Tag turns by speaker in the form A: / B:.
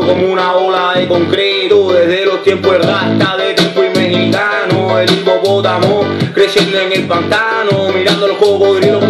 A: como una bola de concreto, desde los tiempos de Rasta, de tiempo y mexicano. El hipopótamo creciendo en el pantano, mirando los cocodrilos